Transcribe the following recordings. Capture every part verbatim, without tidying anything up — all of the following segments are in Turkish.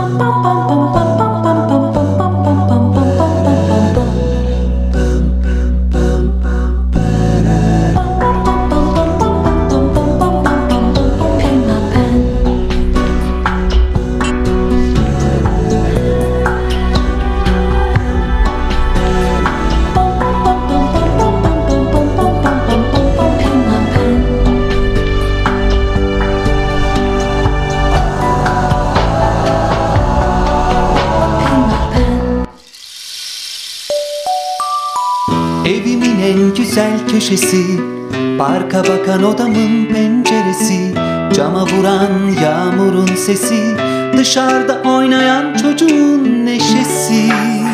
Evimin en güzel köşesi, parka bakan odamın penceresi, cama vuran yağmurun sesi, dışarıda oynayan çocuğun neşesi.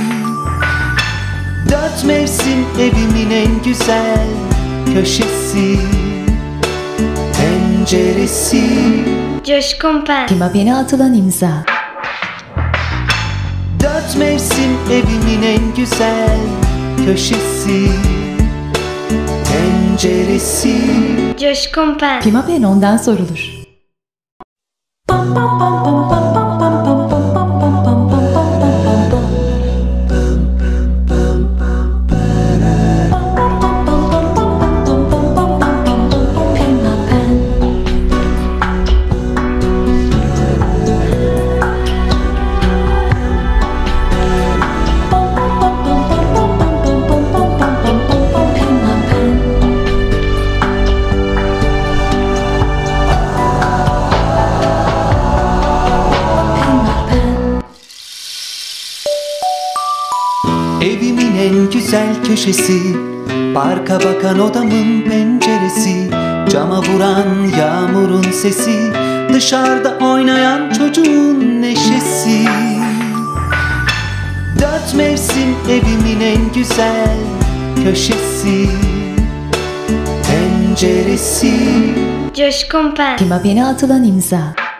Dört mevsim evimin en güzel köşesi, penceresi. Coşkun Pen. Pimapen'e atılan imza. Dört mevsim evimin en güzel köşesi, penceresi. Coşkun Pen. Pimapen ondan sorulur. Evimin en güzel köşesi, parka bakan odamın penceresi, cama vuran yağmurun sesi, dışarıda oynayan çocuğun neşesi. Dört mevsim evimin en güzel köşesi, penceresi. Coşkun Pen. Pimapen'e atılan imza.